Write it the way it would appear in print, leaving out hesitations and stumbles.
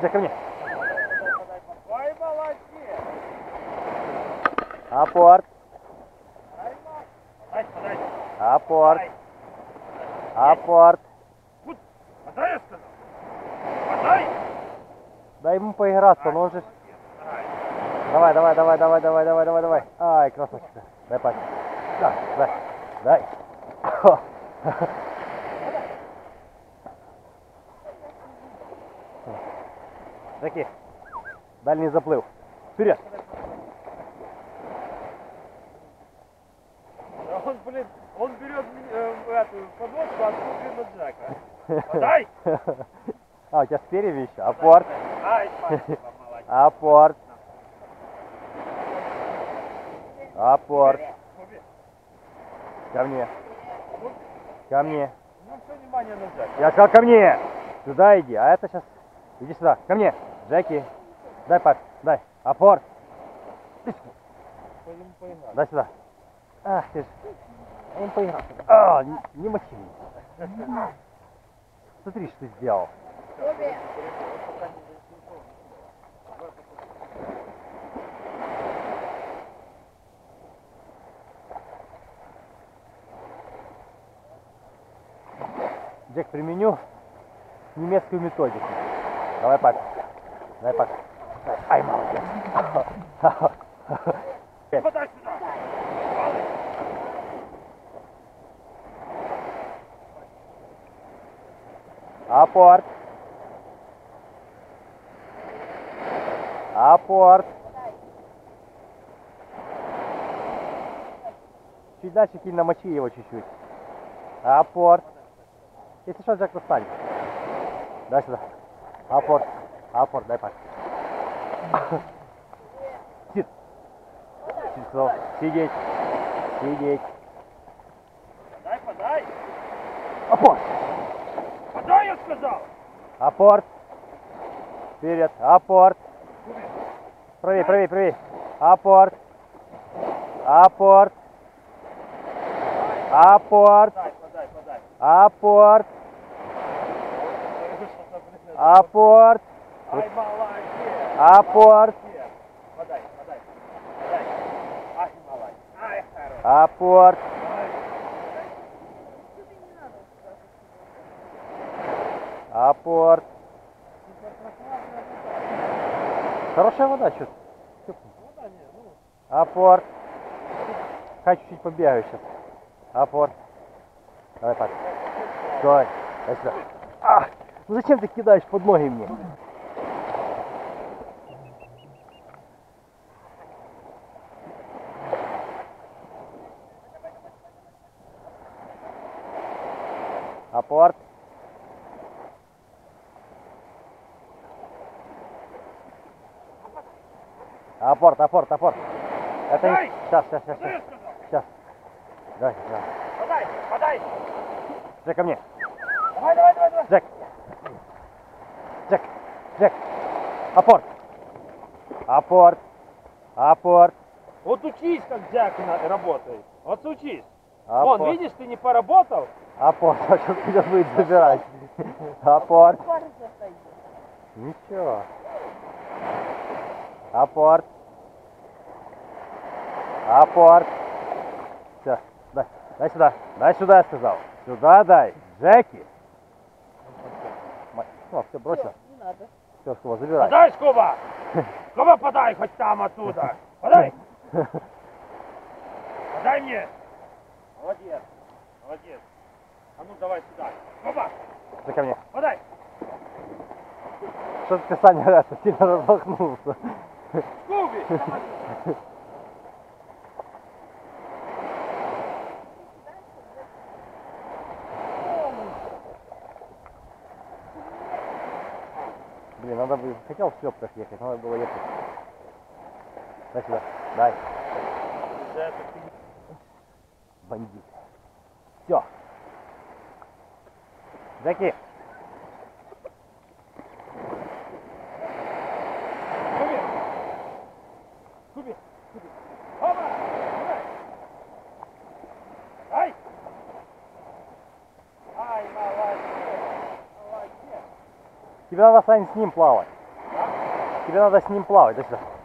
Джек, ко мне. Ой, молодец. Апорт. Дай, подай. Апорт. Апорт. Вот, подай, я сказал. Подай. Дай ему поиграться, но он же... Давай, давай, давай, давай, давай, давай, давай, давай. Ай, красавчик. Дай пальчик. Да, дай, дай. Джеки, дальний заплыв. Вперед. Он, блин, он берет эту подводку, а смотрит на Джека. Подай. А, у тебя спереди еще. Апорт. Ай, спасибо, молодец. Апорт. Апорт. Ко мне. Ко мне. Ну, все внимание на Джека. Я сказал ко мне. Сюда иди. А это сейчас... Иди сюда. Ко мне. Джеки. Дай, пап. Дай. Апорт. Пойдем поиграем. Дай сюда. Ах ты ж. Он поиграл. А, не мочи меня. Смотри, что ты сделал. Джек, применю немецкую методику. Давай, папе. Дай, папе. Ай, молодец. Подай сюда. Апорт. Апорт. Чуть дальше кинь, намочи его чуть-чуть. Апорт. Если что, Джек достанет. Дай сюда. Апорт. Апорт, дай пак. Сид. Сидеть. Сидеть. Подай, подай. Апорт. Подай, я сказал. Апорт. Вперед. Апорт. Правее, правее, правее. Апорт. Апорт. Апорт. Подай, подай, подай. Апорт. Апорт. Ай, молодец. Апорт. Подай, подай. Подай. Ай, молодец. Ай, хорош. Апорт. Апорт. Хорошая вода, что-то. Апорт. Хай чуть-чуть побегаю сейчас. Апорт. Давай так. Стой. Дай сюда. А! Ну зачем ты кидаешь под ноги мне? Апорт. Апорт, апорт, апорт. Это не... Сейчас, сейчас, сейчас, сейчас. Сейчас. Давай, давай. Подай, подай. Джек, ко мне. Давай, давай, давай, давай. Джек. Джек. Джек. Апорт. Апорт. Апорт. Вот учись, как Джек работает. Вот учись. Апорт. Вон, видишь, ты не поработал? Апорт. А что тебя будет забирать? Апорт. Ничего. Апорт. Апорт. Все, дай. Дай сюда. Дай сюда, я сказал. Сюда дай. Джеки. Ну, все, бросил. Не надо. Все, Скуба, забирай. Подай, Скуба! Скуба, подай хоть там оттуда. Подай! Подай мне! Молодец, молодец. А ну давай сюда. Скуба, Джек, ко мне. подай! Что ты, Саня, это, сильно размахнулся? Скуби! Блин, надо бы... Хотел в шлепках ехать, надо было ехать. Дай сюда. Дай. Бандит. Все. Джеки. Скуби! Скуби! Скуби! Опа! Давай! Ай! Ай, молодец! Молодец! Тебе надо, Сань, с ним плавать. Тебе надо с ним плавать, дай сюда.